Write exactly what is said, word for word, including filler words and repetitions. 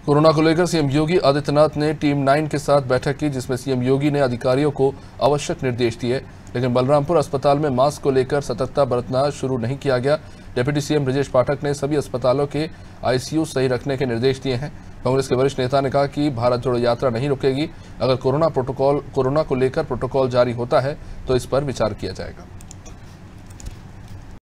Corona को लेकर CM Yogi Adityanath ने टीम नाइन के साथ बैठक की, जिसमें सीएम योगी ने अधिकारियों को आवश्यक निर्देश दिए, लेकिन बलरामपुर अस्पताल में मास्क को लेकर सतर्कता बरतना शुरू नहीं किया गया। डिप्टी सीएम ब्रजेश पाठक ने सभी अस्पतालों के आईसीयू सही रखने के निर्देश दिए हैं। कांग्रेस के वरिष्ठ नेता ने कहा कि भारत जोड़ो यात्रा नहीं रुकेगी। अगर कोरोना प्रोटोकॉल कोरोना को लेकर प्रोटोकॉल जारी होता है तो इस पर विचार किया जाएगा।